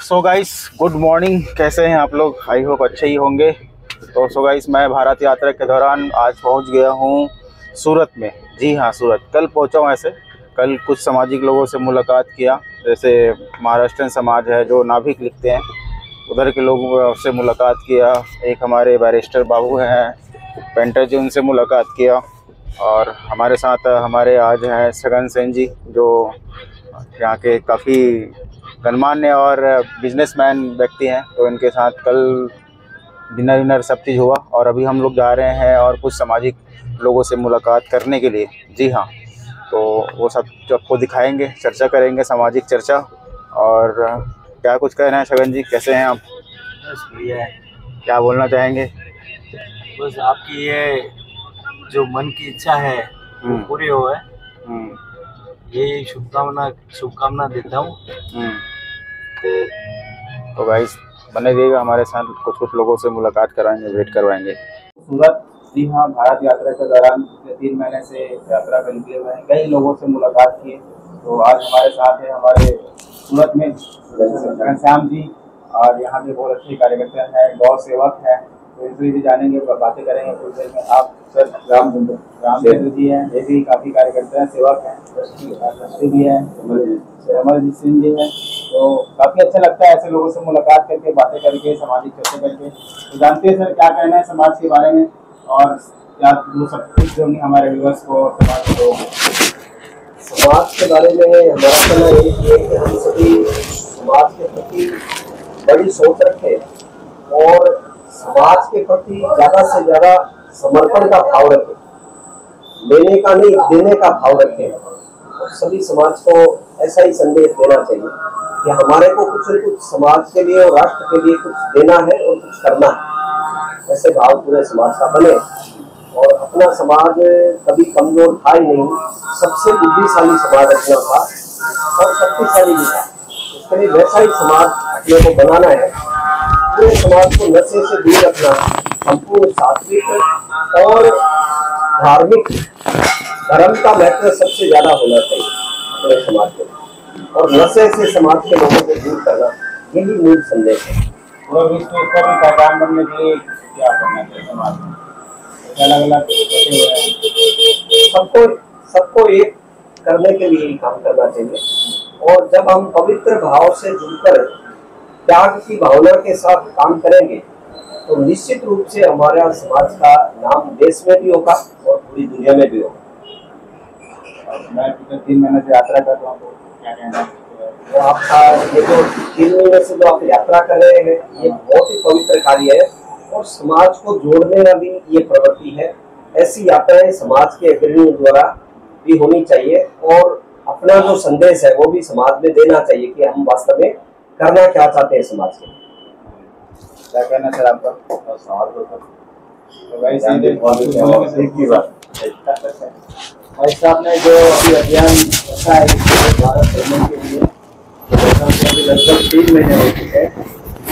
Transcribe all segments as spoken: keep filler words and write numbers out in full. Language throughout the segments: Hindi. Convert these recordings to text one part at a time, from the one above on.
सो गाइस गुड मॉर्निंग, कैसे हैं आप लोग? आई होप अच्छे ही होंगे। तो सो गाइस मैं भारत यात्रा के दौरान आज पहुंच गया हूं सूरत में। जी हाँ, सूरत कल पहुंचा हूं। ऐसे कल कुछ सामाजिक लोगों से मुलाकात किया, जैसे महाराष्ट्रन समाज है जो नाभिक लिखते हैं, उधर के लोगों से मुलाकात किया। एक हमारे बैरिस्टर बाबू हैं पेंटर जी, उनसे मुलाकात किया। और हमारे साथ हमारे आज हैं सगन सेन जी, जो यहाँ के काफ़ी गणमान्य और बिजनेसमैन व्यक्ति हैं। तो इनके साथ कल डिनर विनर सब चीज़ हुआ और अभी हम लोग जा रहे हैं और कुछ सामाजिक लोगों से मुलाकात करने के लिए। जी हाँ, तो वो सब जो आपको दिखाएंगे, चर्चा करेंगे, सामाजिक चर्चा। और क्या कुछ कहना है सगन जी, कैसे हैं आप? बस बढ़िया है। क्या बोलना चाहेंगे? बस आपकी ये जो मन की इच्छा है वो पूरी हो है, ये शुभकामना शुभकामना देता हूँ। तो गाइस बने रहिएगा हमारे साथ, कुछ कुछ लोगों से मुलाकात कराएंगे, वेट करवाएंगे। सूरत, जी हाँ, भारत यात्रा के दौरान पिछले तीन महीने से यात्रा पर निकले हुए हैं, कई लोगों से मुलाकात किए। तो आज हमारे साथ है हमारे सूरत में घनश्याम जी, और यहाँ के बहुत अच्छे कार्यकर्ता हैं, गौ सेवक हैं। तो इनसे भी जानेंगे, बातें करेंगे कुछ देर में। आप सर रामचंद्र रामचंद्र जी हैं, ये भी काफ़ी कार्यकर्ता हैं, सेवक हैं, ट्रस्टी भी हैं, अमरजीत सिंह जी हैं। तो काफ़ी अच्छा लगता है ऐसे लोगों से मुलाकात करके, बातें करके, सामाजिक चर्चा करके। तो जानते हैं सर क्या कहना है समाज के बारे में, और क्या वो सब कुछ जो हमारे व्यूअर्स को समाज को समाज के बारे में हमारा कहना यही है कि हम सभी समाज के प्रति बड़ी सोच रखें और समाज के प्रति ज़्यादा से ज़्यादा समर्पण का भाव रखें, लेने का नहीं देने का भाव रखें। और सभी समाज को ऐसा ही संदेश देना चाहिए कि हमारे को कुछ न कुछ समाज के लिए और राष्ट्र के लिए कुछ देना है और कुछ करना है। ऐसे भाव पूरे समाज का बने, और अपना समाज कभी कमजोर था ही नहीं, सबसे बुद्धिशाली समाज अपना था और शक्तिशाली भी था। इसके लिए वैसा ही समाज अपने को बनाना है। पूरे समाज को नशे से दूर रखना, संपूर्ण सात्विक और धार्मिक, धर्म का महत्व सबसे ज्यादा होना चाहिए अपने समाज में, और नशे से समाज के लोगों को दूर करना, यही मूल संदेश है। पूरा विश्व स्तर में पहचान बनने के लिए क्या करना चाहिए समाज में? अलग अलग सबको सबको एक करने के लिए ही काम करना चाहिए। और जब हम पवित्र भाव से जुड़कर त्याग की भावना के साथ काम करेंगे तो निश्चित रूप से हमारा समाज का नाम देश में भी होगा और पूरी दुनिया में भी होगा। मैं पिछले तीन महीने से यात्रा कर रहा हूँ, तो क्या कहना है? तो आपका ये जो तीन महीने से जो आप यात्रा कर रहे हैं, ये बहुत ही पवित्र कार्य है और समाज को जोड़ने वाली ये प्रवृत्ति है। ऐसी यात्राएं समाज के अग्रणियों द्वारा भी होनी चाहिए, और अपना जो संदेश है वो भी समाज में देना चाहिए कि हम वास्तव में करना क्या चाहते हैं समाज के। क्या कहना सर आपका? तो भाई ऐसा आपने जो अभी अभियान रखा है भारत भ्रमण के लिए, लगभग तीन महीने हो चुके हैं।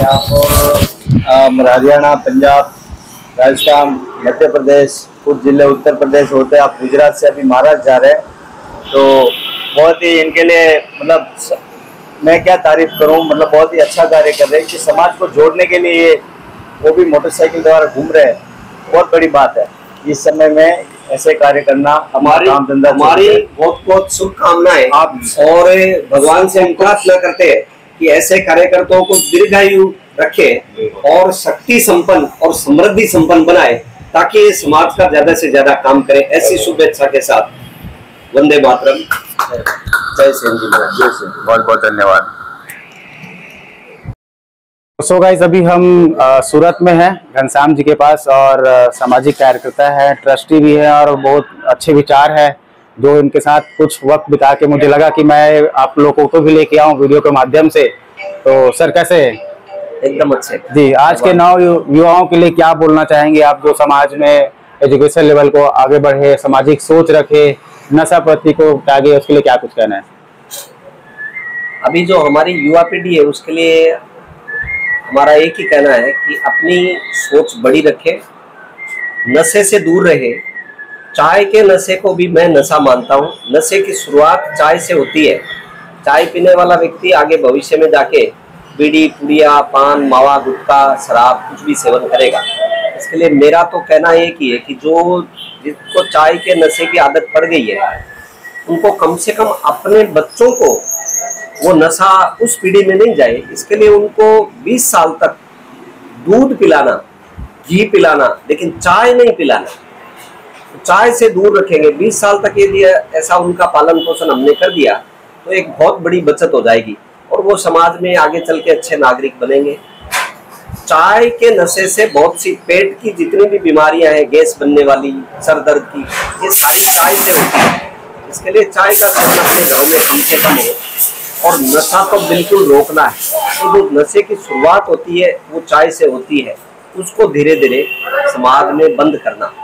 आप हरियाणा, पंजाब, राजस्थान, मध्य प्रदेश, कुछ जिले उत्तर प्रदेश होते हैं, आप गुजरात से अभी महाराष्ट्र जा रहे हैं। तो बहुत ही इनके लिए, मतलब मैं क्या तारीफ करूं, मतलब बहुत ही अच्छा कार्य कर रहे हैं कि समाज को जोड़ने के लिए वो भी मोटरसाइकिल द्वारा घूम रहे हैं। बहुत बड़ी बात है इस समय में ऐसे कार्य करना। हमारी हमारी बहुत बहुत शुभकामनाएं आप, और भगवान से हम प्रार्थना करते हैं कि ऐसे कार्यकर्ताओं को दीर्घायु रखे और शक्ति संपन्न और समृद्धि संपन्न बनाए, ताकि समाज का ज्यादा से ज्यादा काम करे। ऐसी शुभेच्छा के साथ वंदे मातरम, जय सिंह जी, जय सिंह। बहुत बहुत धन्यवाद। सो गाइस अभी हम आ, सूरत में हैं घनश्याम जी के पास, और आ, सामाजिक कार्यकर्ता है, ट्रस्टी भी है, और बहुत अच्छे विचार है। जो इनके साथ कुछ वक्त बिता के मुझे लगा कि मैं आप लोगों को भी लेके आऊं वीडियो के माध्यम से। तो सर कैसे? एकदम अच्छे जी। आज के नौ युवाओं के लिए क्या बोलना चाहेंगे आप, जो समाज में एजुकेशन लेवल को आगे बढ़े, सामाजिक सोच रखे, नशा प्रति को त्यागे, उसके लिए क्या कुछ कहना है? अभी जो हमारी युवा पीढ़ी है उसके लिए हमारा एक ही कहना है कि अपनी सोच बड़ी रखे, नशे से दूर रहे। चाय के नशे को भी मैं नशा मानता हूँ। नशे की शुरुआत चाय से होती है। चाय पीने वाला व्यक्ति आगे भविष्य में जाके बीड़ी, पुड़िया, पान, मावा, गुटखा, शराब कुछ भी सेवन करेगा। इसके लिए मेरा तो कहना एक ही है कि जो जिसको चाय के नशे की आदत पड़ गई है, उनको कम से कम अपने बच्चों को वो नशा उस पीढ़ी में नहीं जाए, इसके लिए उनको बीस साल तक दूध पिलाना, घी पिलाना, लेकिन चाय नहीं पिलाना। चाय से दूर रखेंगे बीस साल तक, यदि ऐसा उनका पालन पोषण हमने कर दिया तो एक बहुत बड़ी बचत हो जाएगी और वो समाज में आगे चल के अच्छे नागरिक बनेंगे। चाय के नशे से बहुत सी पेट की जितनी भी बीमारियां हैं, गैस बनने वाली, सर दर्द की, ये सारी चाय से होती है। इसके लिए चाय का सेवन अपने घरों में कम से कम हो और नशा तो बिल्कुल रोकना है। तो जो नशे की शुरुआत होती है वो चाय से होती है, उसको धीरे धीरे समाज में बंद करना।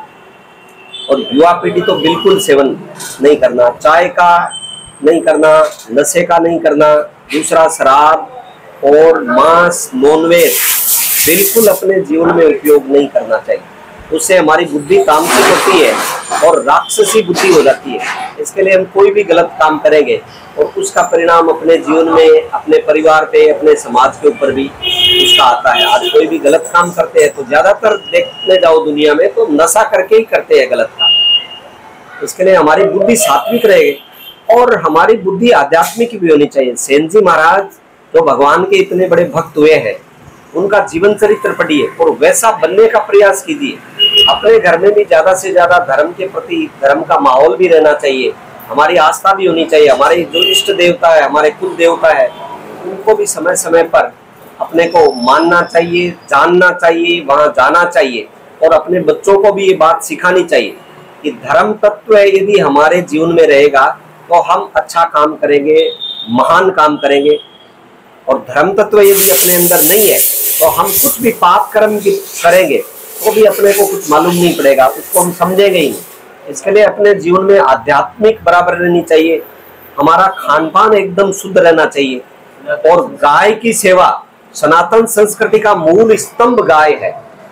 और युवा पीढ़ी तो बिल्कुल सेवन नहीं करना, चाय का नहीं करना, नशे का नहीं करना, दूसरा शराब और मांस, नॉनवेज बिल्कुल अपने जीवन में उपयोग नहीं करना चाहिए। उससे हमारी बुद्धि तामसिक होती है और राक्षसी बुद्धि हो जाती है। इसके लिए हम कोई भी गलत काम करेंगे और उसका परिणाम अपने जीवन में, अपने परिवार पे, अपने समाज के ऊपर भी उसका आता है। आज कोई भी गलत काम करते हैं तो ज्यादातर देखने जाओ दुनिया में तो नशा करके ही करते हैं गलत काम। इसके लिए हमारी बुद्धि सात्विक रहेगी और हमारी बुद्धि आध्यात्मिक भी होनी चाहिए। सेन जी महाराज जो भगवान के इतने बड़े भक्त हुए हैं, उनका जीवन चरित्र पढ़िए और वैसा बनने का प्रयास कीजिए। अपने घर में भी ज्यादा से ज्यादा धर्म के प्रति, धर्म का माहौल भी रहना चाहिए, हमारी आस्था भी होनी चाहिए। हमारे जो इष्ट देवता है, हमारे कुल देवता है, उनको भी समय समय पर अपने को मानना चाहिए, जानना चाहिए, वहां जाना चाहिए और अपने बच्चों को भी ये बात सिखानी चाहिए कि धर्म तत्व यदि हमारे जीवन में रहेगा तो हम अच्छा काम करेंगे, महान काम करेंगे। और धर्म तत्व यदि अपने अंदर नहीं है तो हम कुछ भी पाप कर्म भी करेंगे तो भी अपने को कुछ मालूम नहीं पड़ेगा, उसको हम समझेंगे ही नहीं। इसके लिए अपने जीवन में आध्यात्मिक बराबर रहनी चाहिए, हमारा खान पान एकदम शुद्ध रहना चाहिए और गाय की सेवा सनातन संस्कृति का मूल स्तंभ गाय है।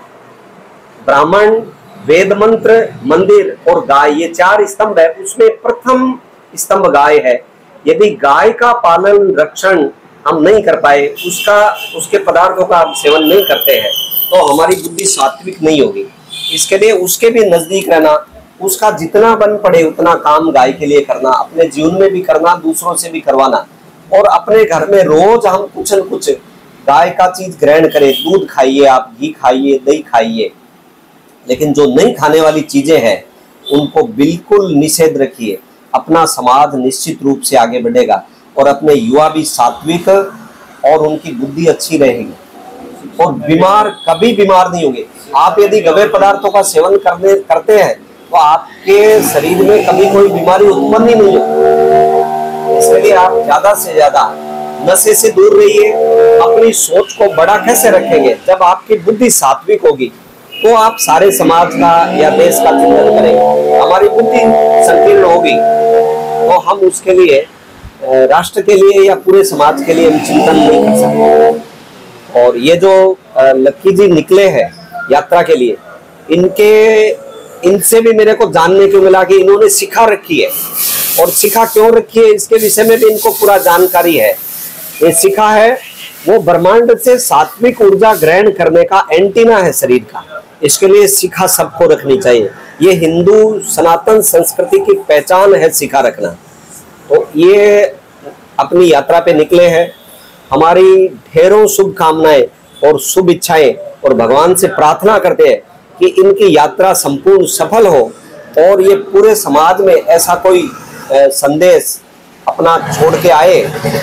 ब्राह्मण, वेद मंत्र, मंदिर और गाय, ये चार स्तंभ है, उसमें प्रथम स्तंभ गाय है। यदि गाय का पालन रक्षण हम नहीं कर पाए, उसका उसके पदार्थों का हम सेवन नहीं करते हैं तो हमारी बुद्धि सात्विक नहीं होगी। इसके लिए उसके भी नजदीक रहना, उसका जितना बन पड़े उतना काम गाय के लिए करना, अपने जीवन में भी करना, दूसरों से भी करवाना और अपने घर में रोज हम कुछ न कुछ गाय का चीज ग्रहण करें। दूध खाइए, आप घी खाइए, दही खाइए, लेकिन जो नहीं खाने वाली चीजें हैं उनको बिल्कुल निषेध रखिए। अपना समाज निश्चित रूप से आगे बढ़ेगा और अपने युवा भी सात्विक और उनकी बुद्धि अच्छी रहेगी और बीमार कभी बीमार नहीं होंगे। आप यदि गवे पदार्थों का सेवन करने करते हैं तो आपके शरीर में कभी कोई बीमारी उत्पन्न ही नहीं होगी। इसलिए आप ज्यादा से ज्यादा नशे से दूर रहिए। अपनी सोच को बड़ा कैसे रखेंगे? जब आपकी बुद्धि सात्विक होगी तो आप सारे समाज का या देश का चिंतन करेंगे। हमारी बुद्धि संकीर्ण होगी तो हम उसके लिए, राष्ट्र के लिए या पूरे समाज के लिए हम चिंतन नहीं कर सकते। और ये जो लक्की जी निकले हैं यात्रा के लिए, इनके इनसे भी मेरे को जानने को मिला कि इन्होंने सिखा रखी है और सिखा क्यों रखी है इसके विषय में भी इनको पूरा जानकारी है। ये सिखा है वो ब्रह्मांड से सात्विक ऊर्जा ग्रहण करने का एंटीना है शरीर का। इसके लिए सिखा सबको रखनी चाहिए। ये हिंदू सनातन संस्कृति की पहचान है सिखा रखना। तो ये अपनी यात्रा पे निकले हैं। हमारी ढेरों शुभकामनाएं और शुभ इच्छाएं और भगवान से प्रार्थना करते हैं कि इनकी यात्रा संपूर्ण सफल हो और ये पूरे समाज में ऐसा कोई संदेश अपना छोड़ के आए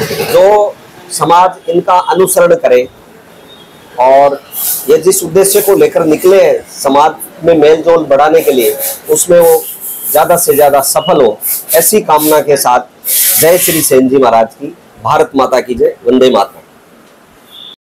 जो समाज इनका अनुसरण करे। और ये जिस उद्देश्य को लेकर निकले हैं समाज में मेलजोल बढ़ाने के लिए, उसमें वो ज्यादा से ज्यादा सफल हो, ऐसी कामना के साथ जय श्री सेन जी महाराज की। भारत माता की जय। वंदे मातरम।